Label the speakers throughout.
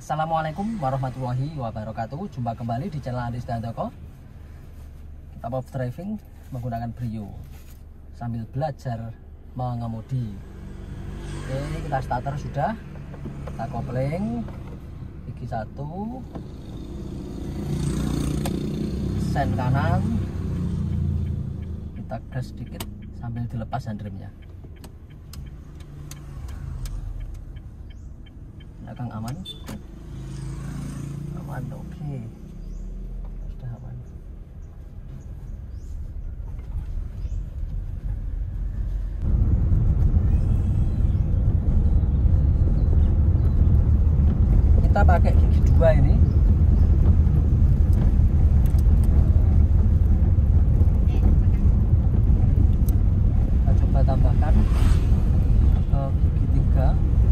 Speaker 1: Assalamualaikum warahmatullahi wabarakatuh. Jumpa kembali di channel Andi Setiantoko. Kita mau driving menggunakan Brio sambil belajar mengemudi. Oke, kita starter sudah. Kita kopling gigi 1, sen kanan, kita gas sedikit sambil dilepas handremnya. Belakang aman, oke, sudah aman. Kita pakai gigi 2 ini. Kita coba tambahkan ke gigi 3.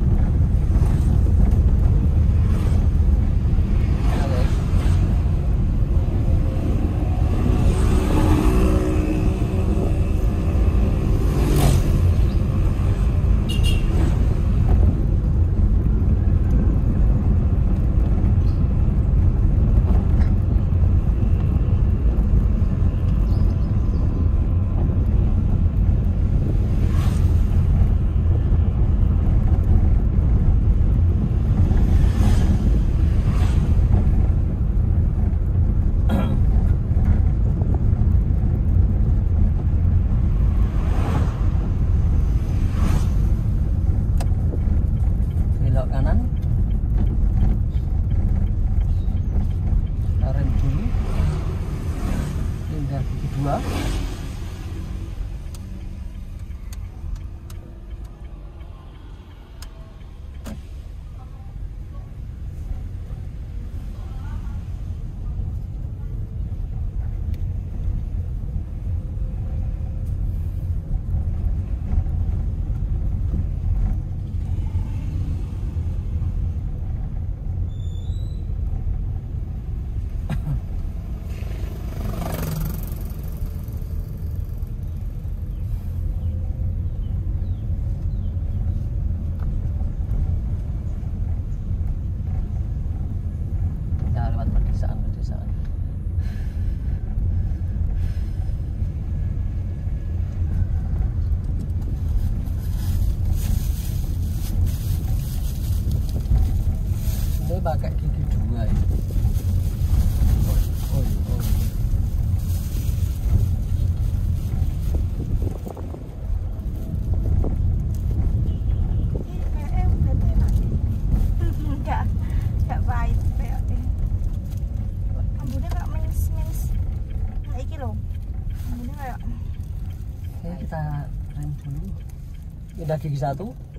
Speaker 1: Pakai gigi 2 ini.
Speaker 2: Enggak pahit kayak ambune kayak manis nah iki lho ambune kayak.
Speaker 1: Oke, kita rem dulu. Pindah gigi 1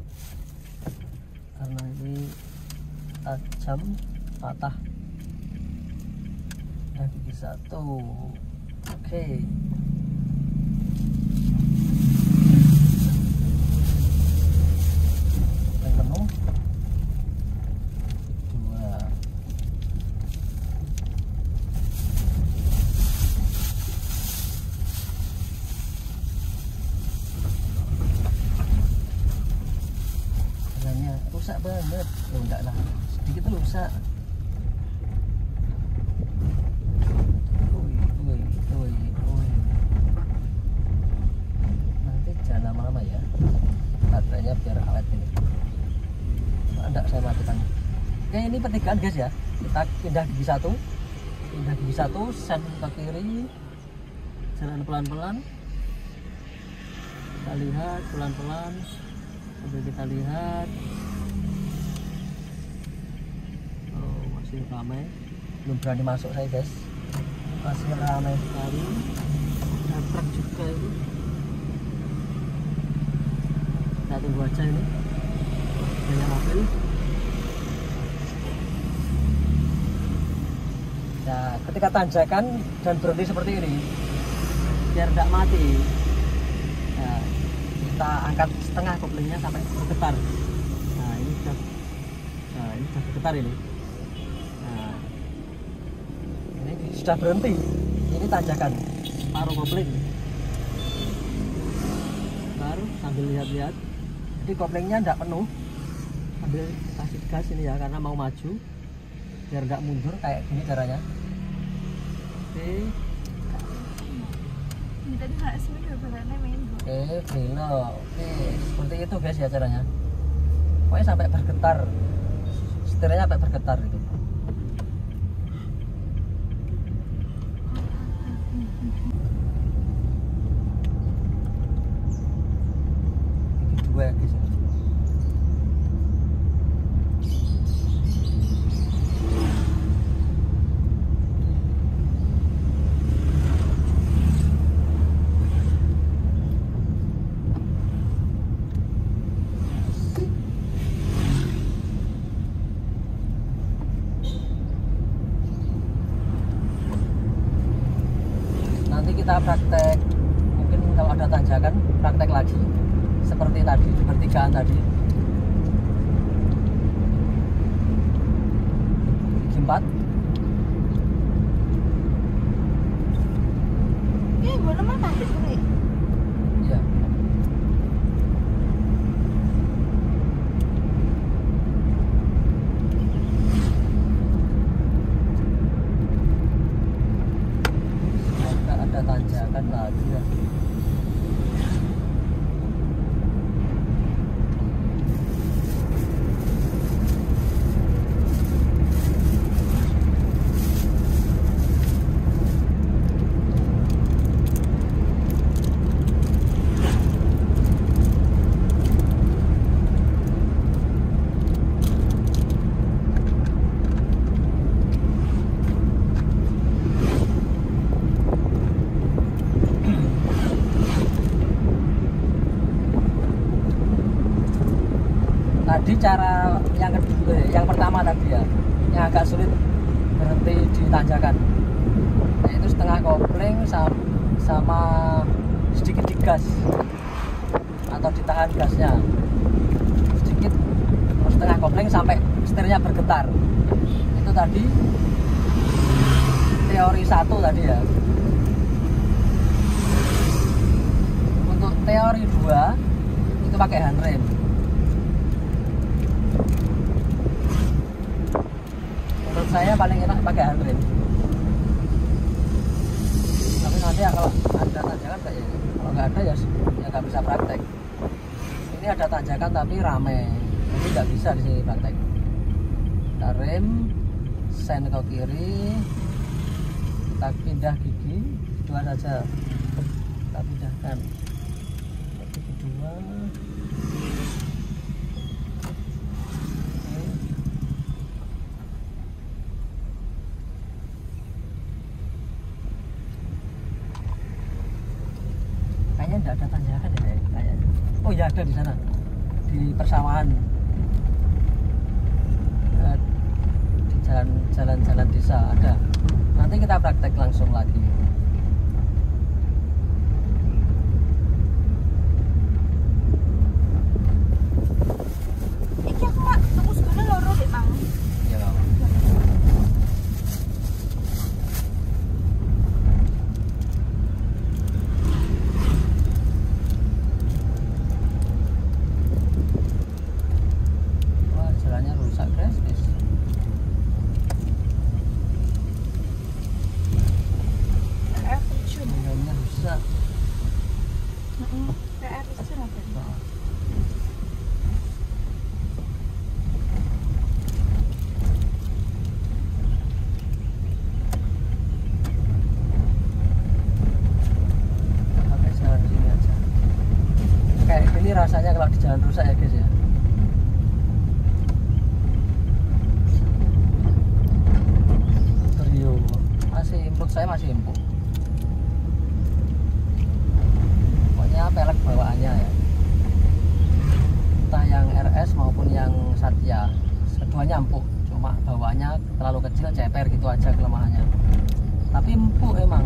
Speaker 1: karena ini tajam patah. Nah, gigi 1. Oke, rem penuh 2. Jalannya rusak banget. Oh, enggak lah, sedikit rusak. Nanti jangan lama-lama ya, baterainya biar awet ini. Enggak, saya matikan. Oke, ini pertigaan guys ya. Kita pindah gigi 1, sen ke kiri, jalan pelan-pelan. Kita lihat pelan-pelan sambil kita lihat. Masih ramai, belum berani masuk saya guys, masih ramai sekali. Ada truk juga ini, kita tunggu aja ini banyak mobil. Nah, ketika tanjakan dan berhenti seperti ini biar tidak mati, nah, kita angkat setengah koplingnya sampai bergetar. Nah, ini sudah bergetar ini. Sudah berhenti. Ini tanjakan paruh kopling. Baru sambil lihat-lihat. Jadi koplingnya tidak penuh. Sambil kasih gas ini ya, karena mau maju. biar nggak mundur kayak gini caranya. Oke.
Speaker 2: Ini tadi nggak sih udah berani main.
Speaker 1: Oke, belok. Oke, seperti itu guys ya caranya. Pokoknya sampai bergetar, setirnya sampai bergetar itu. Gigi dua ya guys. Nanti kita praktek, mungkin kalau ada tanjakan praktek lagi seperti tadi di pertigaan tadi. Gigi 4.
Speaker 2: Boleh mana sih boleh?
Speaker 1: Iya. Ada tanjakan lagi ya. Tadi cara yang kedua, yang pertama tadi ya, yang agak sulit berhenti di tanjakan, yaitu setengah kopling sama sedikit digas atau ditahan gasnya sedikit, terus setengah kopling sampai setirnya bergetar. Itu tadi teori 1 tadi ya. Untuk teori 2 itu pakai handrem. Menurut saya paling enak pakai handrem. Tapi nanti ya kalau ada tanjakan kayak ini, kalau nggak ada ya nggak bisa praktek. Ini ada tanjakan tapi rame, jadi nggak bisa di sini praktek. Kita rem, sen ke kiri, kita pindah gigi 2 saja. Kita pindahkan gigi 2. Kayaknya tidak ada tanjakan ya kayaknya. Oh ya ada di sana, di persawahan, di jalan-jalan desa ada. Nanti kita praktek langsung lagi.
Speaker 2: Iki aku mak tunggu sebentar loro dek mang.
Speaker 1: Ya nggak apa. Wah jalannya rusak guys.
Speaker 2: Air terjun.
Speaker 1: Jalannya rusak.
Speaker 2: Air terjun apa?
Speaker 1: Nah, kita pakai jalan sini aja. Kayak gini rasanya kalau di jalan rusak ya guys ya. Brio masih empuk, saya masih empuk. Pokoknya pelek bawaannya ya. Entah yang RS maupun yang Satya, keduanya empuk. Cuma bawaannya terlalu kecil, ceper gitu aja kelemahannya. Tapi empuk emang.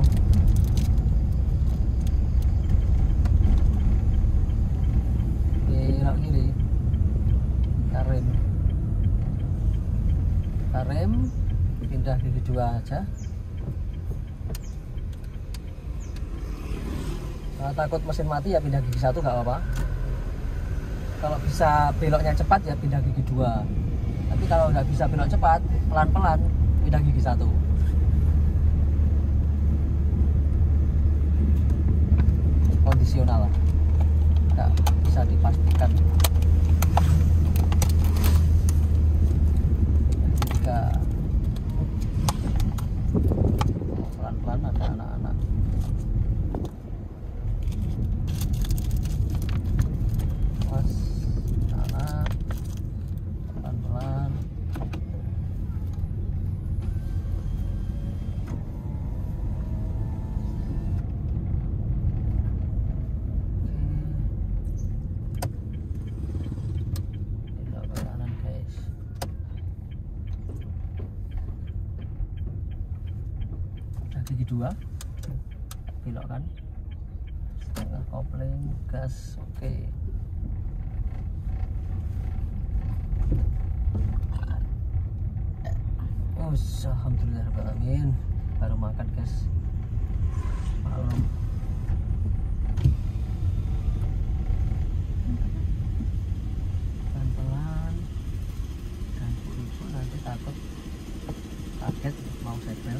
Speaker 1: Belok kiri. Kita rem, pindah gigi 2 aja. Kalau takut mesin mati ya pindah gigi 1 nggak apa-apa. Kalau bisa beloknya cepat ya pindah gigi 2. Tapi kalau nggak bisa belok cepat, pelan-pelan pindah gigi 1. Kondisional lah, nggak bisa dipastikan. Jika pelan-pelan ada anak-anak. Mas, anak, pelan-pelan. Gigi 2 belok kan, setengah kopling, gas, oke. Alhamdulillahirrahmanirrahim. Baru makan guys, malam. Pelan-pelan, dan ibu nanti takut kaget mau setel.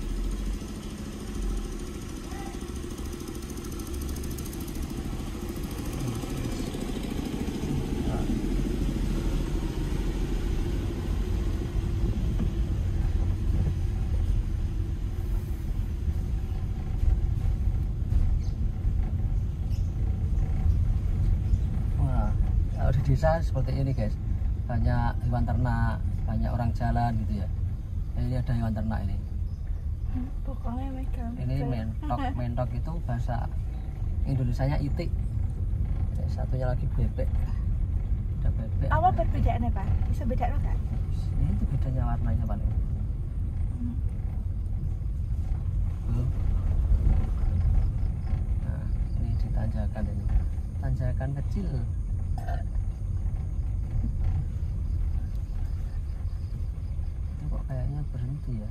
Speaker 1: Di desa seperti ini guys, banyak hewan ternak, banyak orang jalan gitu ya. Ini ada hewan ternak ini.
Speaker 2: Pokoknya megang.
Speaker 1: Ini mentok. Mentok itu bahasa Indonesianya itik. Satunya lagi bebek. Ada bebek.
Speaker 2: Apa perbedaannya Pak? Bisa beda nggak?
Speaker 1: Ini itu bedanya warnanya paling. Nah, ini ditanjakan ini. Tanjakan kecil. Itu kok kayaknya berhenti ya.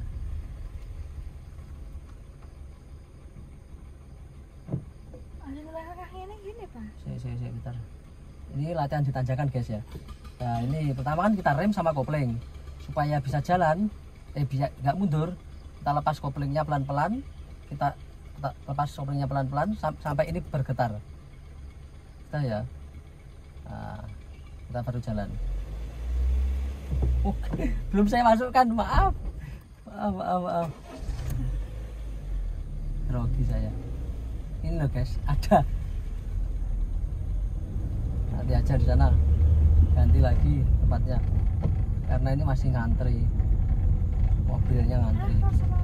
Speaker 2: Ada belakangnya ini gini Pak.
Speaker 1: Saya bentar. Ini latihan ditanjakan guys ya. Nah ini pertama kan kita rem sama kopling supaya bisa jalan, bisa nggak mundur. Kita lepas koplingnya pelan-pelan. Kita lepas koplingnya pelan-pelan sampai ini bergetar. Kita ya. Nah, kita baru jalan. Belum saya masukkan, maaf. Grogi saya. Ini loh guys, ada. Nanti aja di sana. Ganti lagi tempatnya. Karena ini masih ngantri. Mobilnya ngantri.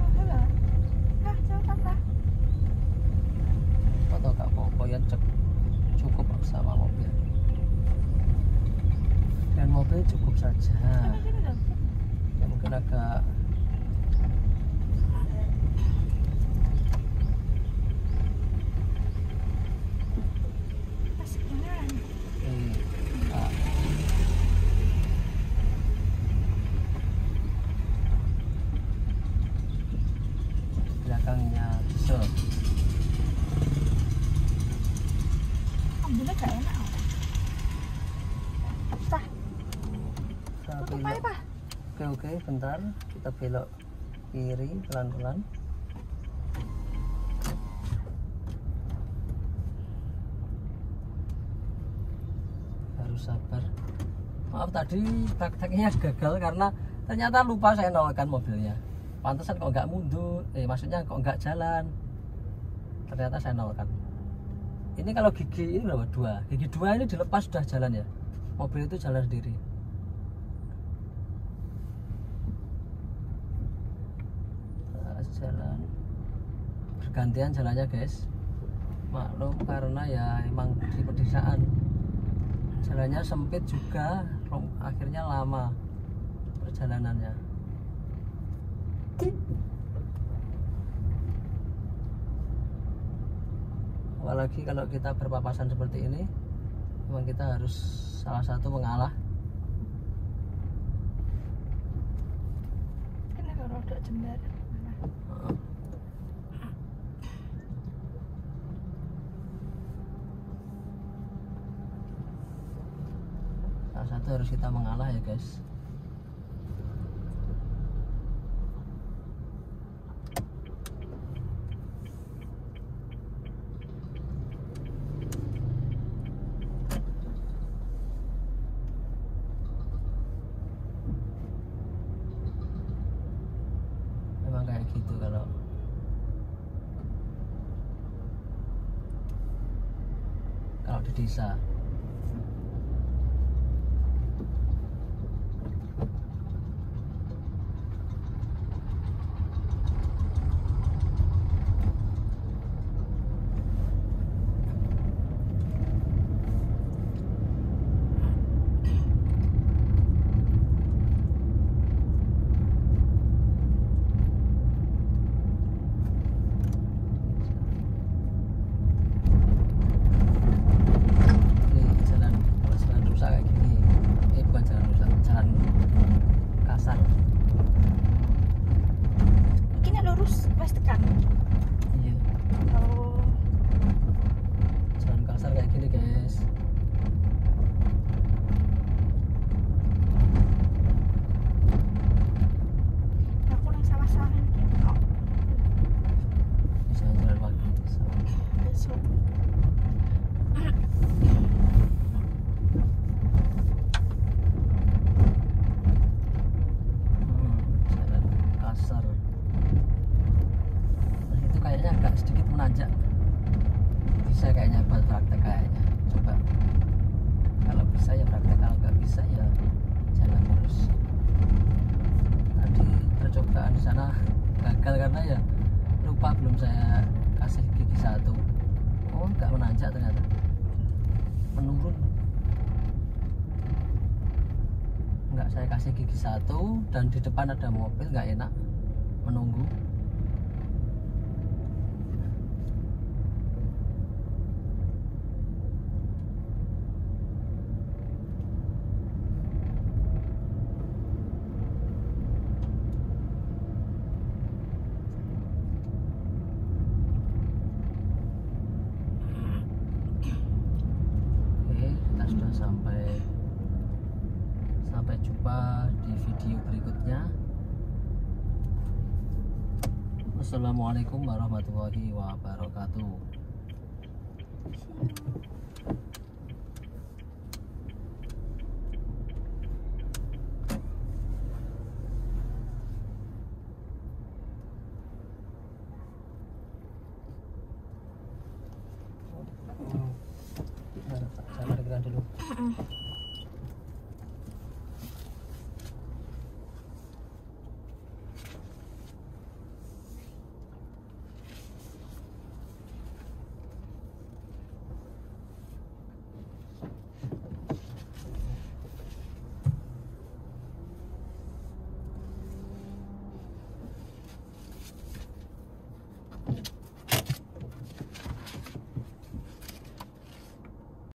Speaker 1: Foto gak apa-apa ya, cukup sama mobil. Dan mobil cukup saja. Ya mungkin agak belakangnya diesel.
Speaker 2: Ambilnya gak enak. Sah. Tutup aja Pak.
Speaker 1: Oke, bentar. Kita belok kiri pelan-pelan. Harus sabar. Maaf tadi prakteknya gagal karena ternyata lupa saya nolkan mobilnya. Pantesan kok nggak mundur, maksudnya kok nggak jalan. Ternyata saya nolkan. Ini kalau gigi ini berapa? 2. Gigi 2 ini dilepas sudah jalan ya. Mobil itu jalan sendiri. Jalan bergantian jalannya guys. Maklum karena ya emang di pedesaan. Jalannya sempit juga, akhirnya lama perjalanannya. Apalagi kalau kita berpapasan seperti ini, memang kita harus salah satu mengalah.
Speaker 2: Kenapa rodok jembar?
Speaker 1: Salah satu harus kita mengalah ya guys. gitu kalau di desa. Sedikit menanjak, bisa kayaknya buat praktek kayaknya. Coba kalau bisa ya praktek, kalau nggak bisa ya jalan terus. Tadi percobaan di sana gagal karena ya lupa belum saya kasih gigi 1. Oh nggak menanjak ternyata, menurun. Nggak saya kasih gigi 1 dan di depan ada mobil, nggak enak menunggu. Sampai jumpa di video berikutnya. Wassalamualaikum warahmatullahi wabarakatuh.